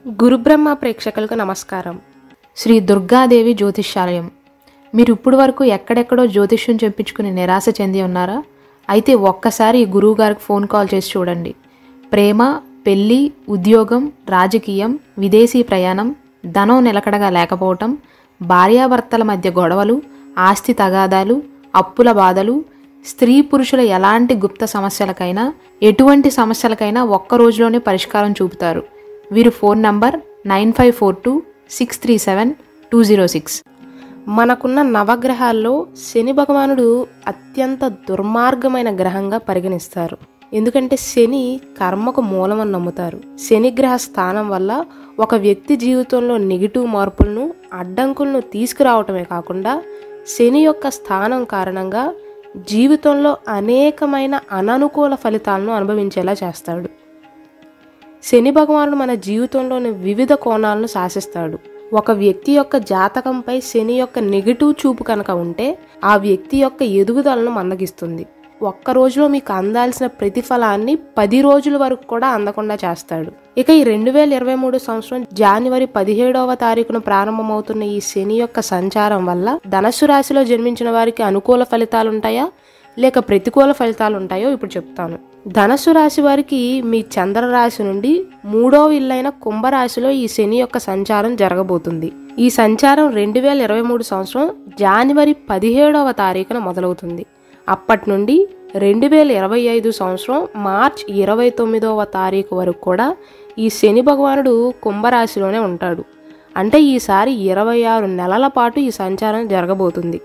గురుబ్రహ్మ ప్రేక్షకులకు నమస్కారం. శ్రీ దుర్గాదేవి జ్యోతిష్యాలయం. మీరు ఇప్పుడు వరకు ఎక్కడెక్కడో జ్యోతిష్యం చెప్పించుకుని నిరాశ చెంది ఉన్నారా? అయితే ఒక్కసారి గురువు గారికి ఫోన్ కాల్ చేసి చూడండి. ప్రేమ, పెళ్లి, ఉద్యోగం, రాజకీయం, విదేశీ ప్రయాణం, ధనం నిలకడగా లేకపోవటం, భార్యాభర్తల మధ్య గొడవలు, ఆస్తి తగాదాలు, అప్పుల బాధలు, స్త్రీ పురుషుల ఎలాంటి గుప్త సమస్యలకైనా, ఎటువంటి సమస్యలకైనా ఒక్క రోజులోనే పరిష్కారం చూపుతారు. వీరు ఫోన్ నంబర్ 9542637206. మనకున్న నవగ్రహాల్లో శని భగవానుడు అత్యంత దుర్మార్గమైన గ్రహంగా పరిగణిస్తారు. ఎందుకంటే శని కర్మకు మూలమని నమ్ముతారు. శనిగ్రహ స్థానం వల్ల ఒక వ్యక్తి జీవితంలో నెగిటివ్ మార్పులను, అడ్డంకులను తీసుకురావటమే కాకుండా శని యొక్క స్థానం కారణంగా జీవితంలో అనేకమైన అననుకూల ఫలితాలను అనుభవించేలా చేస్తాడు. శని భగవానుడు మన జీవితంలోని వివిధ కోణాలను శాసిస్తాడు. ఒక వ్యక్తి యొక్క జాతకంపై శని యొక్క నెగిటివ్ చూపు కనుక ఉంటే ఆ వ్యక్తి యొక్క ఎదుగుదలను మందగిస్తుంది. ఒక్క రోజులో మీకు అందాల్సిన ప్రతిఫలాన్ని 10 రోజుల వరకు కూడా అందకుండా చేస్తాడు. ఇక ఈ 2023 సంవత్సరం జనవరి 17వ తారీఖున ప్రారంభమవుతున్న ఈ శని యొక్క సంచారం వల్ల ధనుస్సు రాశిలో జన్మించిన వారికి అనుకూల ఫలితాలు ఉంటాయా లేక ప్రతికూల ఫలితాలు ఉంటాయో ఇప్పుడు చెప్తాను. ధనుస్సు రాశి వారికి మీ చంద్రరాశి నుండి 3వ ఇల్లైన కుంభరాశిలో ఈ శని యొక్క సంచారం జరగబోతుంది. ఈ సంచారం 2023 సంవత్సరం జనవరి 17వ తారీఖున మొదలవుతుంది. అప్పటి నుండి 2025 సంవత్సరం మార్చి 29వ తారీఖు వరకు కూడా ఈ శని భగవానుడు కుంభరాశిలోనే ఉంటాడు. అంటే ఈసారి 26 నెలల పాటు ఈ సంచారం జరగబోతుంది.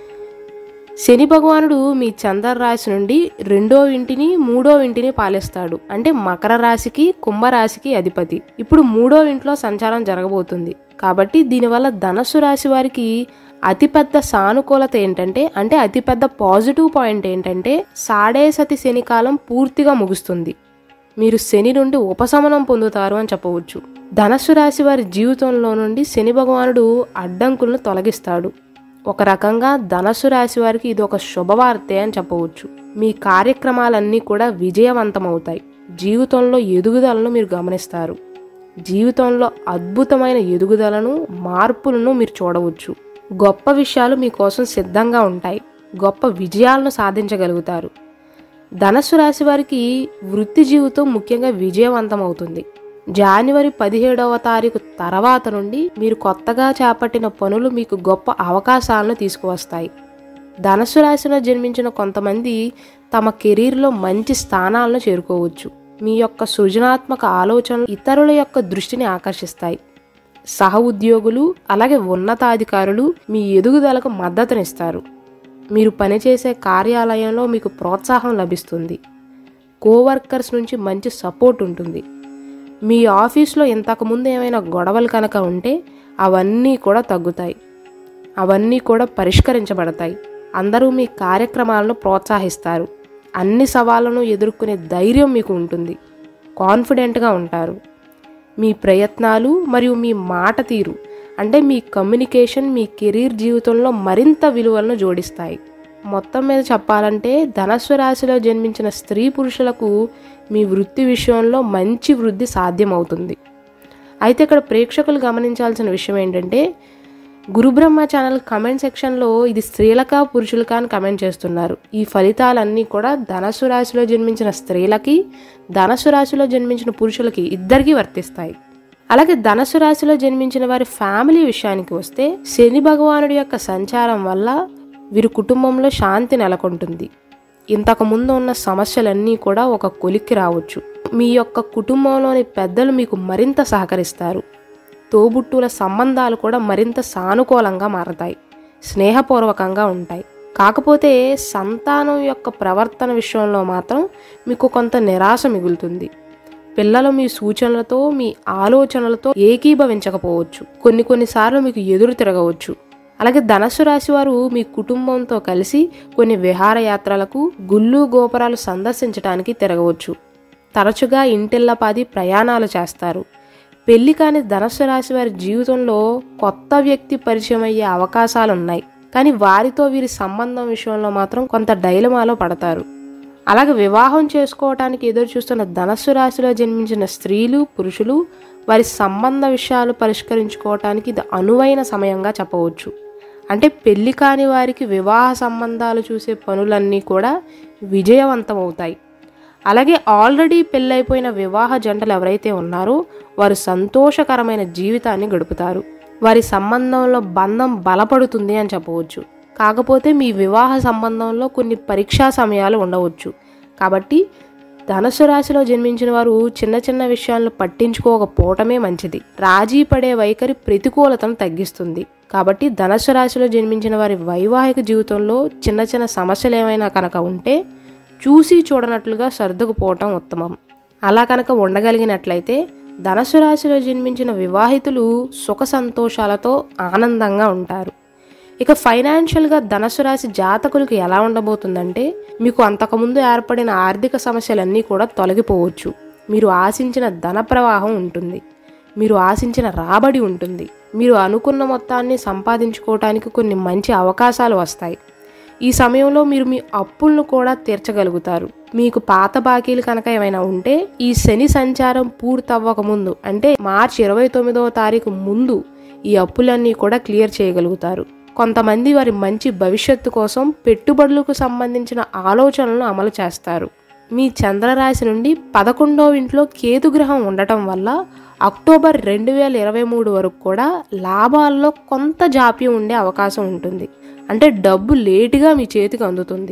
శని భగవానుడు మీ చంద్రరాశి నుండి 2వ ఇంటిని 3వ ఇంటిని పాలిస్తాడు. అంటే మకర రాశికి కుంభరాశికి అధిపతి. ఇప్పుడు 3వ ఇంట్లో సంచారం జరగబోతుంది. కాబట్టి దీనివల్ల ధనుస్సు రాశి వారికి అతిపెద్ద సానుకూలత ఏంటంటే, అంటే అతిపెద్ద పాజిటివ్ పాయింట్ ఏంటంటే, సాడేసతి శని కాలం పూర్తిగా ముగుస్తుంది. మీరు శని నుండి ఉపశమనం పొందుతారు అని చెప్పవచ్చు. ధనుస్సు రాశి వారి జీవితంలో నుండి శని భగవానుడు అడ్డంకులను తొలగిస్తాడు. ఒక రకంగా ధనుస్సు రాశి వారికి ఇది ఒక శుభవార్తే అని చెప్పవచ్చు. మీ కార్యక్రమాలన్నీ కూడా విజయవంతమవుతాయి. జీవితంలో ఎదుగుదలను మీరు గమనిస్తారు. జీవితంలో అద్భుతమైన ఎదుగుదలను, మార్పులను మీరు చూడవచ్చు. గొప్ప విషయాలు మీకోసం సిద్ధంగా ఉంటాయి. గొప్ప విజయాలను సాధించగలుగుతారు. ధనుస్సు రాశి వారికి వృత్తి జీవితం ముఖ్యంగా విజయవంతమవుతుంది. జనవరి 17వ తారీఖు తర్వాత నుండి మీరు కొత్తగా చేపట్టిన పనులు మీకు గొప్ప అవకాశాలను తీసుకువస్తాయి. ధనుస్సు రాశిలో జన్మించిన కొంతమంది తమ కెరీర్లో మంచి స్థానాలను చేరుకోవచ్చు. మీ యొక్క సృజనాత్మక ఆలోచనలు ఇతరుల యొక్క దృష్టిని ఆకర్షిస్తాయి. సహ ఉద్యోగులు అలాగే ఉన్నతాధికారులు మీ ఎదుగుదలకు మద్దతునిస్తారు. మీరు పనిచేసే కార్యాలయంలో మీకు ప్రోత్సాహం లభిస్తుంది. కోవర్కర్స్ నుంచి మంచి సపోర్ట్ ఉంటుంది. మీ ఆఫీస్లో ఇంతకుముందు ఏమైనా గొడవలు కనుక ఉంటే అవన్నీ కూడా తగ్గుతాయి. అవన్నీ కూడా పరిష్కరించబడతాయి. అందరూ మీ కార్యక్రమాలను ప్రోత్సహిస్తారు. అన్ని సవాళ్లను ఎదుర్కొనే ధైర్యం మీకు ఉంటుంది. కాన్ఫిడెంట్గా ఉంటారు. మీ ప్రయత్నాలు మరియు మీ మాట తీరు, అంటే మీ కమ్యూనికేషన్ మీ కెరీర్ జీవితంలో మరింత విలువలను జోడిస్తాయి. మొత్తం మీద చెప్పాలంటే ధనుస్సు రాశిలో జన్మించిన స్త్రీ పురుషులకు మీ వృత్తి విషయంలో మంచి వృద్ధి సాధ్యమవుతుంది. అయితే ఇక్కడ ప్రేక్షకులు గమనించాల్సిన విషయం ఏంటంటే, గురుబ్రహ్మ ఛానల్ కమెంట్ సెక్షన్లో ఇది స్త్రీలకా పురుషులకా అని కమెంట్ చేస్తున్నారు. ఈ ఫలితాలన్నీ కూడా ధనుస్సు రాశిలో జన్మించిన స్త్రీలకి, ధనుస్సు రాశిలో జన్మించిన పురుషులకి ఇద్దరికీ వర్తిస్తాయి. అలాగే ధనుస్సు రాశిలో జన్మించిన వారి ఫ్యామిలీ విషయానికి వస్తే శని భగవానుడి యొక్క సంచారం వల్ల వీరి కుటుంబంలో శాంతి నెలకొంటుంది. ఇంతకుముందు ఉన్న సమస్యలన్నీ కూడా ఒక కొలిక్కి రావచ్చు. మీ యొక్క కుటుంబంలోని పెద్దలు మీకు మరింత సహకరిస్తారు. తోబుట్టుల సంబంధాలు కూడా మరింత సానుకూలంగా మారతాయి, స్నేహపూర్వకంగా ఉంటాయి. కాకపోతే సంతానం యొక్క ప్రవర్తన విషయంలో మాత్రం మీకు కొంత నిరాశ మిగులుతుంది. పిల్లలు మీ సూచనలతో, మీ ఆలోచనలతో ఏకీభవించకపోవచ్చు. కొన్నిసార్లు మీకు ఎదురు తిరగవచ్చు. అలాగే ధనుస్సు రాశి వారు మీ కుటుంబంతో కలిసి కొన్ని విహారయాత్రలకు, గుళ్ళు గోపురాలు సందర్శించడానికి తిరగవచ్చు. తరచుగా ఇంటిల్లపాది ప్రయాణాలు చేస్తారు. పెళ్లి కాని ధనుస్సు రాశి వారి జీవితంలో కొత్త వ్యక్తి పరిచయం అయ్యే అవకాశాలున్నాయి. కానీ వారితో వీరి సంబంధం విషయంలో మాత్రం కొంత డైలమాలో పడతారు. అలాగే వివాహం చేసుకోవటానికి ఎదురు చూస్తున్న ధనస్సు రాశిలో జన్మించిన స్త్రీలు పురుషులు వారి సంబంధ విషయాలు పరిష్కరించుకోవటానికి ఇది అనువైన సమయంగా చెప్పవచ్చు. అంటే పెళ్లి కాని వారికి వివాహ సంబంధాలు చూసే పనులన్నీ కూడా విజయవంతమవుతాయి. అలాగే ఆల్రెడీ పెళ్ళైపోయిన వివాహ జంటలు ఎవరైతే ఉన్నారో వారు సంతోషకరమైన జీవితాన్ని గడుపుతారు. వారి సంబంధంలో బంధం బలపడుతుంది అని చెప్పవచ్చు. కాకపోతే మీ వివాహ సంబంధంలో కొన్ని పరీక్షా సమయాలు ఉండవచ్చు. కాబట్టి ధనుసు రాశిలో జన్మించిన వారు చిన్న చిన్న విషయాలను పట్టించుకోకపోవటమే మంచిది. రాజీ పడే వైఖరి ప్రతికూలతను తగ్గిస్తుంది. కాబట్టి ధనుసు రాశిలో జన్మించిన వారి వైవాహిక జీవితంలో చిన్న చిన్న సమస్యలు ఏమైనా కనుక ఉంటే చూసి చూడనట్లుగా సర్దుకుపోవటం ఉత్తమం. అలా కనుక ఉండగలిగినట్లయితే ధనుసు రాశిలో జన్మించిన వివాహితులు సుఖ సంతోషాలతో ఆనందంగా ఉంటారు. ఇక ఫైనాన్షియల్గా ధనుసు రాశి జాతకులకు ఎలా ఉండబోతుందంటే మీకు అంతకుముందు ఏర్పడిన ఆర్థిక సమస్యలన్నీ కూడా తొలగిపోవచ్చు. మీరు ఆశించిన ధన ప్రవాహం ఉంటుంది. మీరు ఆశించిన రాబడి ఉంటుంది. మీరు అనుకున్న మొత్తాన్ని సంపాదించుకోవటానికి కొన్ని మంచి అవకాశాలు వస్తాయి. ఈ సమయంలో మీరు మీ అప్పులను కూడా తీర్చగలుగుతారు. మీకు పాత బాకీలు కనుక ఏమైనా ఉంటే ఈ శని సంచారం పూర్తవ్వక ముందు అంటే మార్చి 29వ తారీఖు ముందు ఈ అప్పులన్నీ కూడా క్లియర్ చేయగలుగుతారు. కొంతమంది వారి మంచి భవిష్యత్తు కోసం పెట్టుబడులకు సంబంధించిన ఆలోచనలను అమలు చేస్తారు. మీ చంద్రరాశి నుండి 11వ ఇంట్లో కేతు గ్రహం ఉండటం వల్ల అక్టోబర్ 2023 వరకు కూడా లాభాల్లో కొంత జాప్యం ఉండే అవకాశం ఉంటుంది. అంటే డబ్బు లేటుగా మీ చేతికి అందుతుంది.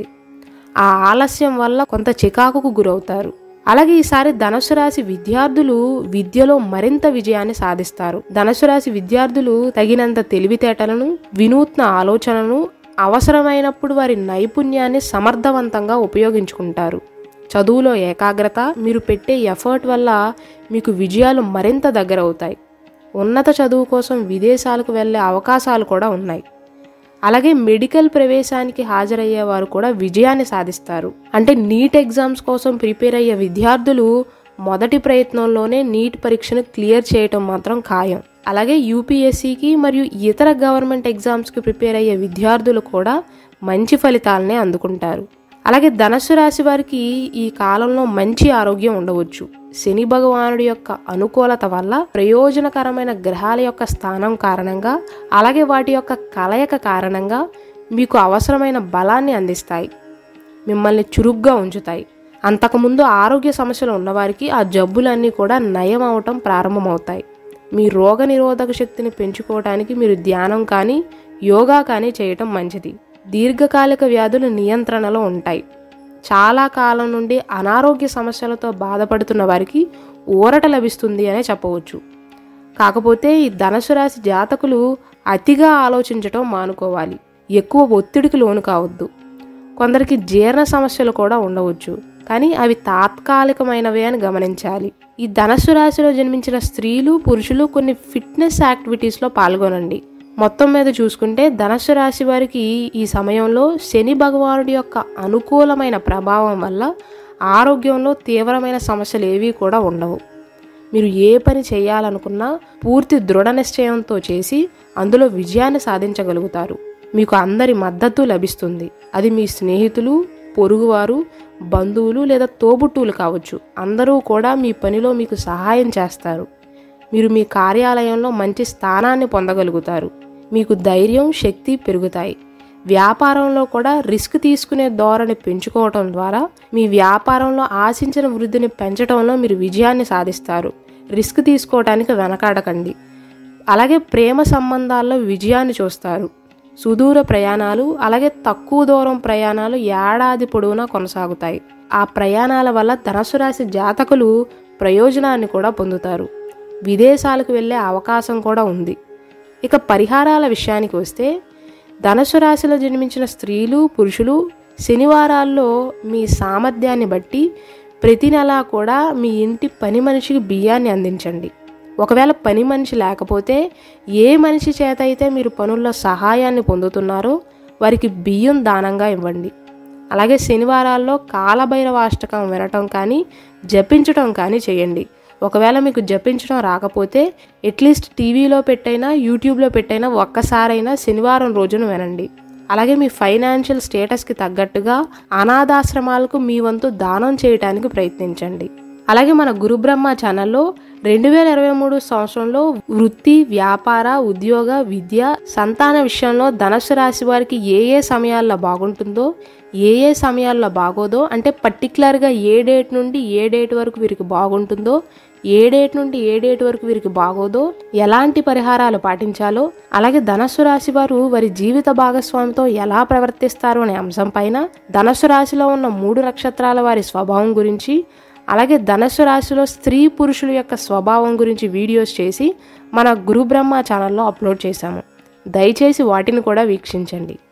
ఆ ఆలస్యం వల్ల కొంత చికాకుకు గురవుతారు. అలాగే ఈసారి ధనుసు రాశి విద్యార్థులు విద్యలో మరింత విజయాన్ని సాధిస్తారు. ధనుసు రాశి విద్యార్థులు తగినంత తెలివితేటలను, వినూత్న ఆలోచనలను, అవసరమైనప్పుడు వారి నైపుణ్యాన్ని సమర్థవంతంగా ఉపయోగించుకుంటారు. చదువులో ఏకాగ్రత, మీరు పెట్టే ఎఫర్ట్ వల్ల మీకు విజయాలు మరింత దగ్గరవుతాయి. ఉన్నత చదువు కోసం విదేశాలకు వెళ్ళే అవకాశాలు కూడా ఉన్నాయి. అలాగే మెడికల్ ప్రవేశానికి హాజరయ్యేవారు కూడా విజయాన్ని సాధిస్తారు. అంటే నీట్ ఎగ్జామ్స్ కోసం ప్రిపేర్ అయ్యే విద్యార్థులు మొదటి ప్రయత్నంలోనే నీట్ పరీక్షను క్లియర్ చేయటం మాత్రం ఖాయం. అలాగే యూపీఎస్సీకి మరియు ఇతర గవర్నమెంట్ ఎగ్జామ్స్కి ప్రిపేర్ అయ్యే విద్యార్థులు కూడా మంచి ఫలితాలనే అందుకుంటారు. అలాగే ధనుసు రాశి వారికి ఈ కాలంలో మంచి ఆరోగ్యం ఉండవచ్చు. శని భగవానుడి యొక్క అనుకూలత వల్ల ప్రయోజనకరమైన గ్రహాల యొక్క స్థానం కారణంగా అలాగే వాటి యొక్క కలయిక కారణంగా మీకు అవసరమైన బలాన్ని అందిస్తాయి. మిమ్మల్ని చురుగ్గా ఉంచుతాయి. అంతకుముందు ఆరోగ్య సమస్యలు ఉన్నవారికి ఆ జబ్బులన్నీ కూడా నయం అవటం ప్రారంభమవుతాయి. మీ రోగ నిరోధక శక్తిని పెంచుకోవడానికి మీరు ధ్యానం కానీ యోగా కానీ చేయటం మంచిది. దీర్ఘకాలిక వ్యాధులు నియంత్రణలో ఉంటాయి. చాలా కాలం నుండి అనారోగ్య సమస్యలతో బాధపడుతున్న వారికి ఊరట లభిస్తుంది అనే చెప్పవచ్చు. కాకపోతే ఈ ధనుసు రాశి జాతకులు అతిగా ఆలోచించటం మానుకోవాలి. ఎక్కువ ఒత్తిడికి లోను కావద్దు. కొందరికి జీర్ణ సమస్యలు కూడా ఉండవచ్చు, కానీ అవి తాత్కాలికమైనవే అని గమనించాలి. ఈ ధనుసు రాశిలో జన్మించిన స్త్రీలు పురుషులు కొన్ని ఫిట్నెస్ యాక్టివిటీస్లో పాల్గొనండి. మొత్తం మీద చూసుకుంటే ధనుసు రాశి వారికి ఈ సమయంలో శని భగవానుడి యొక్క అనుకూలమైన ప్రభావం వల్ల ఆరోగ్యంలో తీవ్రమైన సమస్యలు ఏవీ కూడా ఉండవు. మీరు ఏ పని చేయాలనుకున్నా పూర్తి దృఢ నిశ్చయంతో చేసి అందులో విజయాన్ని సాధించగలుగుతారు. మీకు అందరి మద్దతు లభిస్తుంది. అది మీ స్నేహితులు, పొరుగువారు, బంధువులు లేదా తోబుట్టువులు కావచ్చు. అందరూ కూడా మీ పనిలో మీకు సహాయం చేస్తారు. మీరు మీ కార్యాలయంలో మంచి స్థానాన్ని పొందగలుగుతారు. మీకు ధైర్యం, శక్తి పెరుగుతాయి. వ్యాపారంలో కూడా రిస్క్ తీసుకునే ధోరణి పెంచుకోవటం ద్వారా మీ వ్యాపారంలో ఆశించిన వృద్ధిని పెంచడంలో మీరు విజయాన్ని సాధిస్తారు. రిస్క్ తీసుకోవడానికి వెనకాడకండి. అలాగే ప్రేమ సంబంధాల్లో విజయాన్ని చూస్తారు. సుదూర ప్రయాణాలు అలాగే తక్కువ దూరం ప్రయాణాలు ఏడాది పొడవునా కొనసాగుతాయి. ఆ ప్రయాణాల వల్ల ధనుసు రాశి జాతకులు ప్రయోజనాన్ని కూడా పొందుతారు. విదేశాలకు వెళ్ళే అవకాశం కూడా ఉంది. ఇక పరిహారాల విషయానికి వస్తే ధనుసు రాశిలో జన్మించిన స్త్రీలు పురుషులు శనివారాల్లో మీ సామర్థ్యాన్ని బట్టి ప్రతి నెలా కూడా మీ ఇంటి పని మనిషికి బియ్యాన్ని అందించండి. ఒకవేళ పని మనిషి లేకపోతే ఏ మనిషి చేత అయితే మీరు పనుల్లో సహాయాన్ని పొందుతున్నారో వారికి బియ్యం దానంగా ఇవ్వండి. అలాగే శనివారాల్లో కాలభైరవాష్టకం వినటం కానీ జపించటం కానీ చేయండి. ఒకవేళ మీకు జపించడం రాకపోతే అట్లీస్ట్ టీవీలో పెట్టైనా యూట్యూబ్లో పెట్టైనా ఒక్కసారైనా శనివారం రోజున వినండి. అలాగే మీ ఫైనాన్షియల్ స్టేటస్కి తగ్గట్టుగా అనాథాశ్రమాలకు మీ వంతు దానం చేయడానికి ప్రయత్నించండి. అలాగే మన గురు బ్రహ్మ ఛానల్లో 2023 సంవత్సరంలో వృత్తి, వ్యాపార, ఉద్యోగ, విద్య, సంతాన విషయంలో ధనుస్సు రాశి వారికి ఏ ఏ సమయాల్లో బాగుంటుందో, ఏ ఏ సమయాల్లో బాగోదో, అంటే పర్టికులర్గా ఏ డేట్ నుండి ఏ డేట్ వరకు వీరికి బాగుంటుందో, ఏ డేట్ నుండి ఏ డేట్ వరకు వీరికి బాగోదో, ఎలాంటి పరిహారాలు పాటించాలో, అలాగే ధనుస్సు రాశి వారు వారి జీవిత భాగస్వామితో ఎలా ప్రవర్తిస్తారు అనే అంశం పైన, ధనుస్సు రాశిలో ఉన్న 3 నక్షత్రాల వారి స్వభావం గురించి, అలాగే ధనుస్సు రాశిలో స్త్రీ పురుషుల యొక్క స్వభావం గురించి వీడియోస్ చేసి మన గురు బ్రహ్మ ఛానల్లో అప్లోడ్ చేశాము. దయచేసి వాటిని కూడా వీక్షించండి.